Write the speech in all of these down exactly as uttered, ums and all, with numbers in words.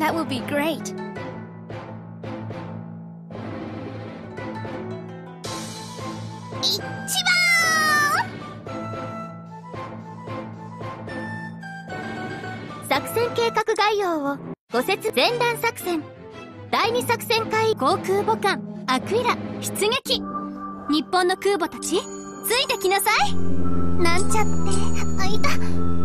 That will be great. 一番作戦計画概要をご説前段作戦だいに作戦会航空母艦アクイラ出撃。日本の空母たちついてきなさい。 なんちゃってあいた。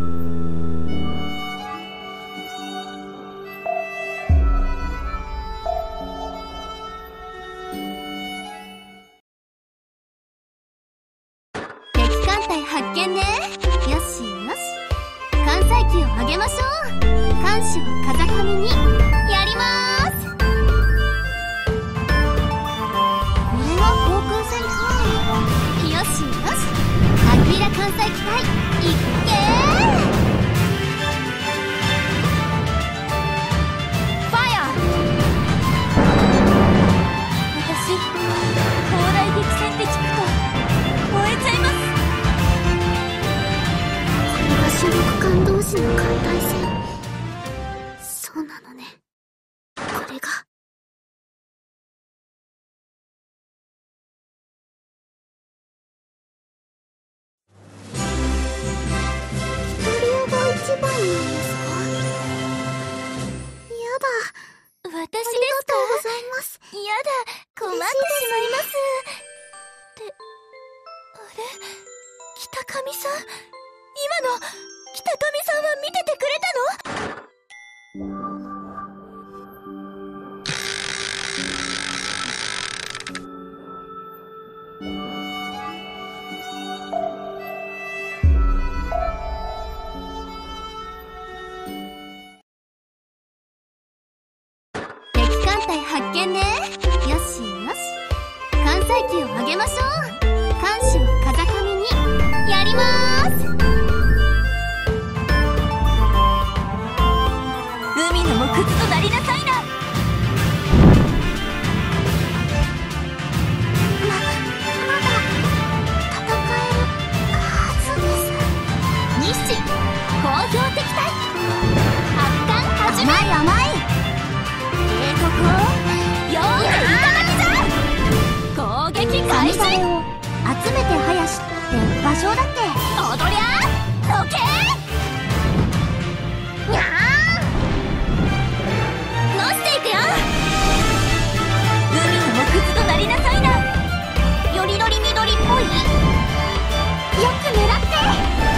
敵艦隊発見ね。よしよし、艦載機を上げましょう。艦首を風上にやりまーす。これが航空戦か。よしよし、アクイラ艦載機隊いっけー。ファイア。私砲台激戦って聞くと燃えちゃいます。 これが主力艦同士の艦隊戦。そうなのね。これがイタリアが一番なんですか？やだ。 私ですか？ ありがとうございます。 やだ、困ってしまいます。ってあれ、北上さん、今の北上さんは見ててくれたの？敵艦隊発見ね。よしよし、艦載機を上げましょう。艦首を風上にやりまーす。海の藻くずとなりなさいな。 ま、まだ戦えるはずです。 日清工業敵対発艦始め。甘い甘い。ええとこよーくいただくぞ。攻撃開始。集めて早しって場所だって。踊りゃどけー。にゃーのしていくよ。海の藻くずとなりなさいな。よりどりみどりっぽい。よく狙って。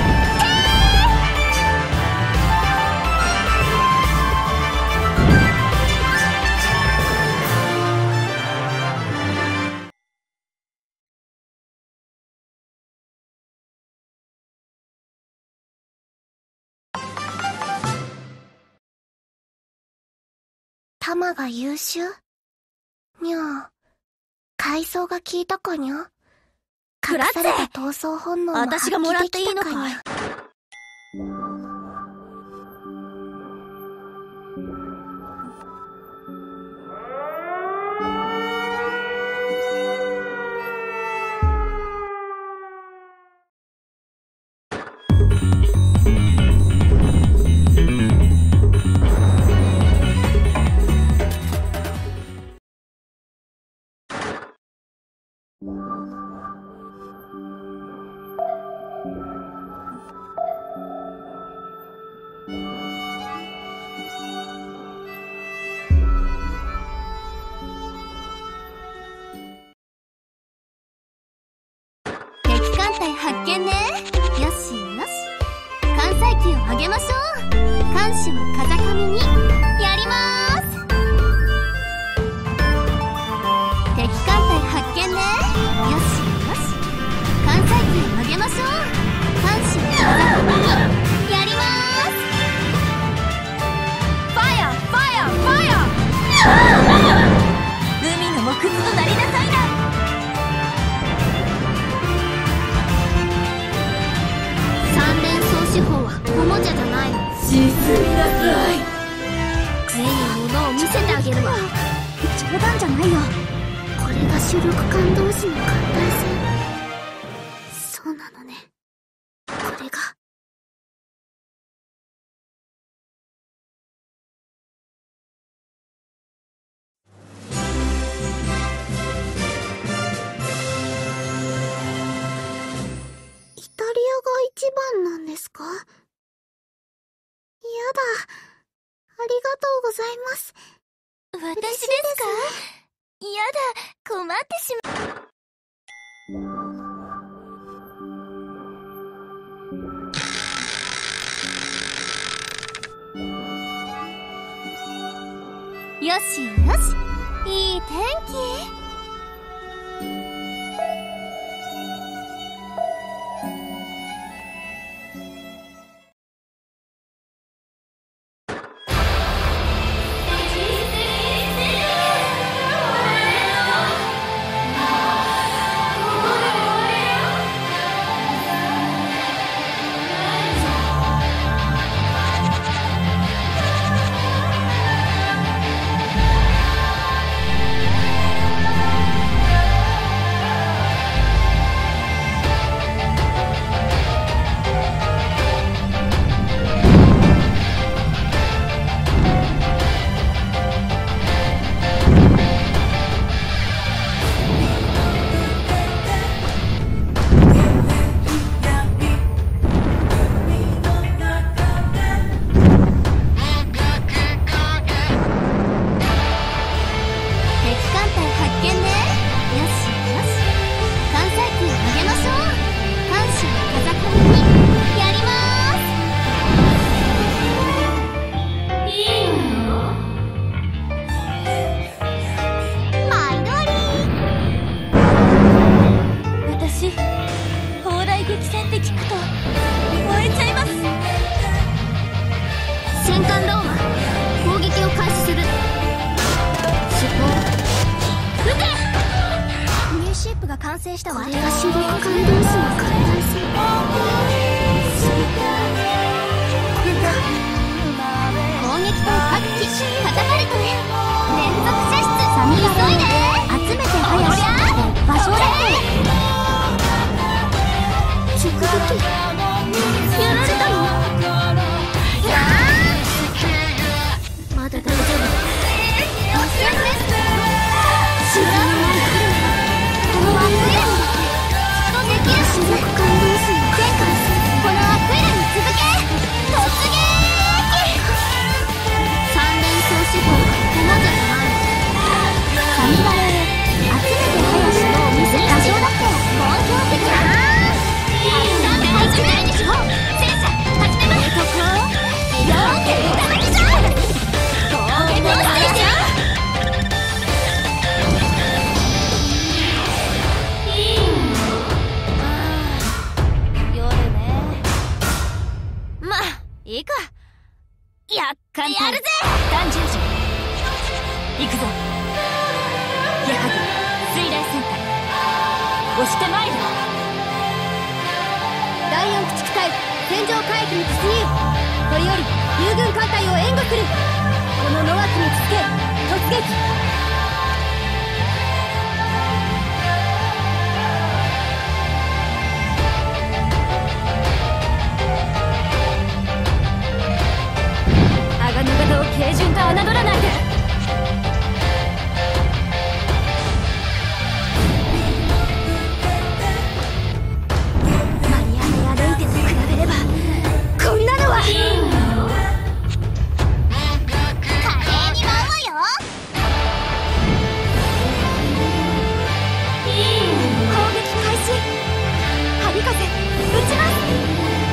弾が優秀？にゃあ、階層が効いたかにゃ？隠された闘争本能も発私がもらっ揮でていいのかい？ きたかにゃ？ 敵艦隊発見ね。よしよし、艦載機を上げましょう。艦首を風上にやりまーす。敵艦隊発見ね。よしよし、艦載機を上げましょう。艦首を風上にやりまーす。ファイアファイアファイア。海の藻くずとなりなさいな。三連装手法はおもちゃじゃないの。沈みなさい。目に物を見せてあげるわ。冗談じゃないよ。 これが主力艦同士の艦隊戦。そうなのね。これがございます。 私ですか？やだ、困ってしまう。よしよし、いい天気。完成したわ。これが主力艦同士の艦隊戦。攻撃隊各機カタパルトへ。連続射出。サミー急いで集めて早し場所だけ直撃やられたの？まだ大丈夫。知らない。このアクエラにだけきっとできるし。主力艦同士の前回このアクエラに続け突撃。三連装手法がここまでじゃない。サニバレへ集めて早しのを見せた場所だって好評的だな。始めるでしょ。戦車始めます。とこよーけいただきじゃ攻撃をしてきて。いいか。やっやるぜ。弾十字行くぞ。ゲハグ水雷戦隊押してまいる。だいよん駆逐隊戦場海域に突入。これより友軍艦隊を援護する。このノアスにつけ突撃。鋼型を軽順と侮らないで。マリアネアレイテと比べればこんなのは華麗に舞うわよ。攻撃開始。針風撃ちます。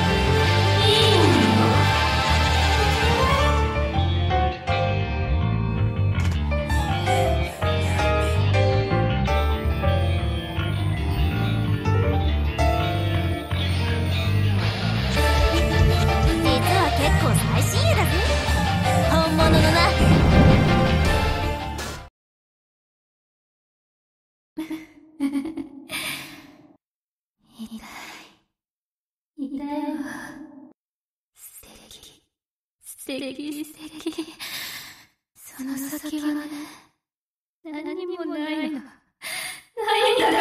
素敵素敵。その先は何もないの。ないんだから。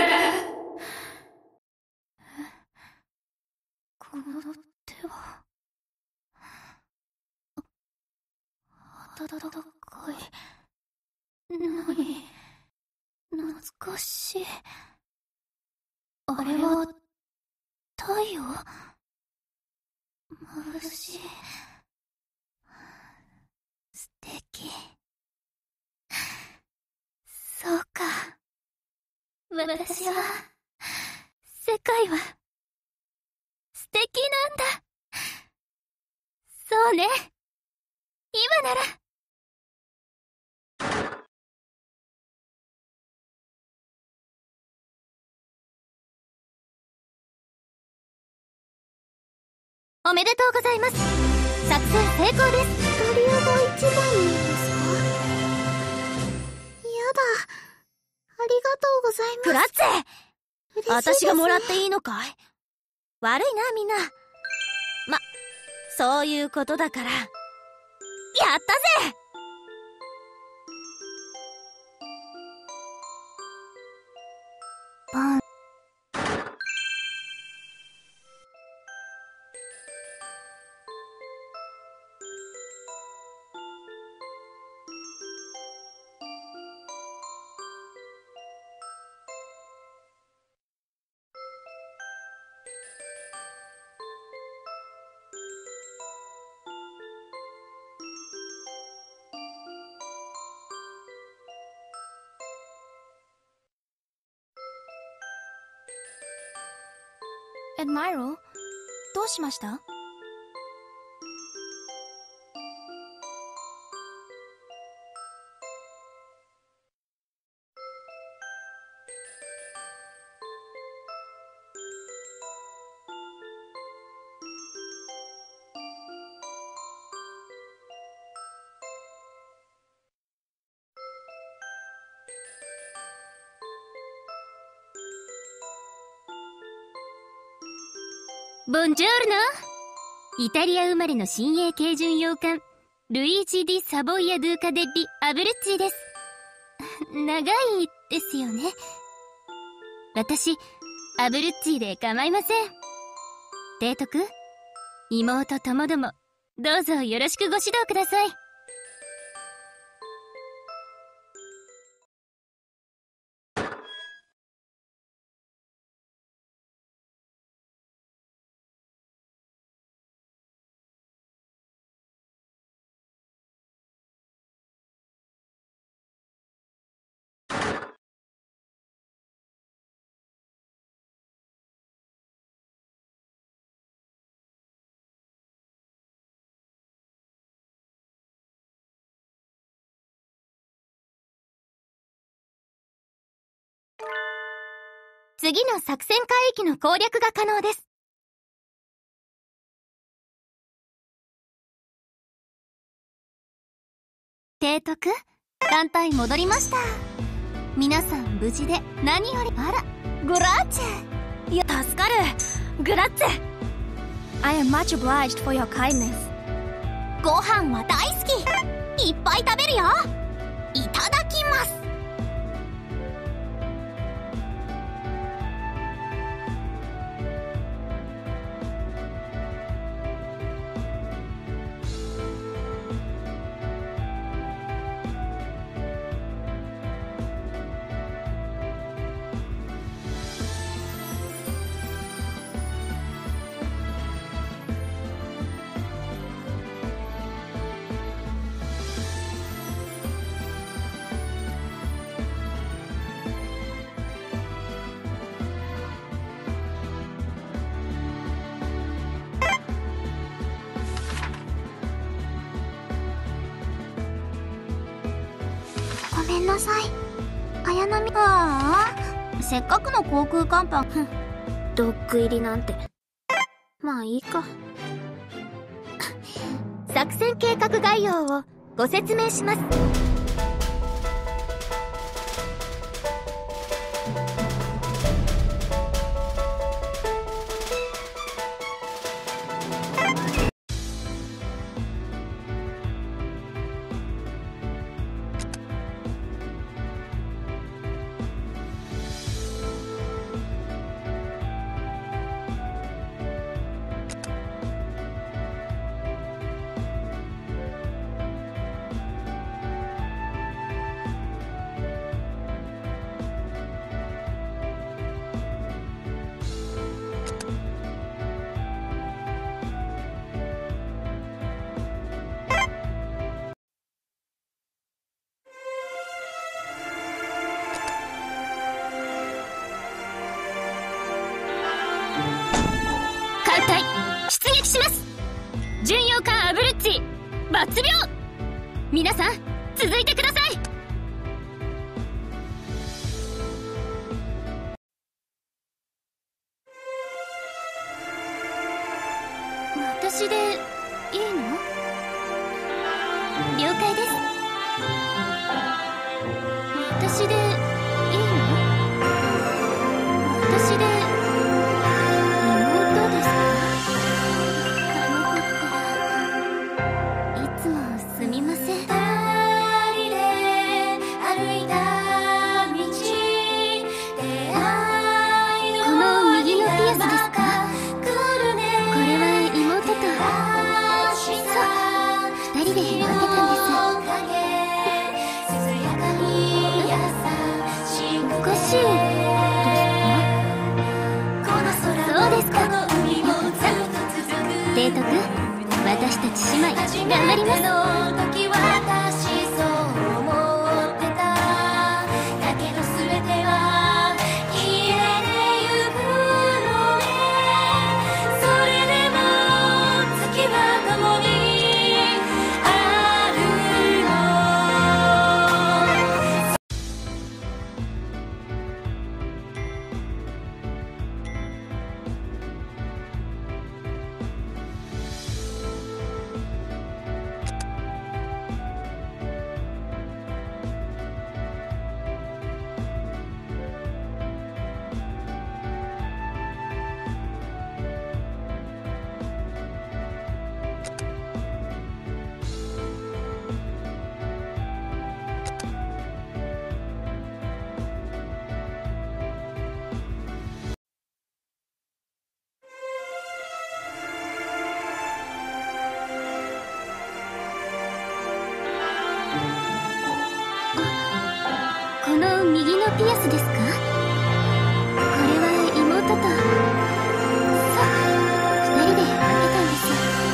この手は温かいのに懐かしい。あれは太陽？眩しい。素敵。 私は、世界は、素敵なんだ。そうね。今なら。おめでとうございます。作戦成功です。 イタリアが一番なんですか？やだ。ありがとうございます。 グラッツェ！ 嬉しいです。 私がもらっていいのかい？悪いな、みんな。ま、そういうことだから。やったぜ！ バン。 エドマイロ、どうしました？ボンジョルノ。イタリア生まれの新鋭軽巡洋艦ルイージ・ディ・サボイア・ドゥ・カデッリ・アブルッチーです。長いですよね。私アブルッチーで構いません。提督、妹ともどもどうぞよろしくご指導ください。次の作戦海域の攻略が可能です。提督、艦隊戻りました。皆さん無事で何より。あら、グラッツェ。いや、助かる。グラッツェ。I am much obliged for your kindness. ご飯は大好き。いっぱい食べるよ。いただきます。 ごめんなさい。綾波。 ああ、せっかくの航空甲板。 ドッグ入りなんて。まあいいか。 作戦計画概要をご説明します。 巡洋艦アブルッチ抜病。皆さん続いてください。私でいいの？了解です。私でいいの？私で妹ですか？あの子ったらいつもすみません。二人で歩いた道、この右のピアスですか？これは妹と、そう、二人で分けたんです。おかしいですか？そうですか。さあ、提督、私たち姉妹頑張ります。この右のピアスですか？これは妹と、そう、二人で分けたんです。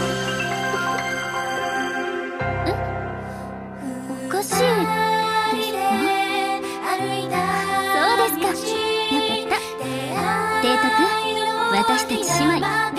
え？おかしいですか？そうですか。よかった。提督、私たち姉妹頑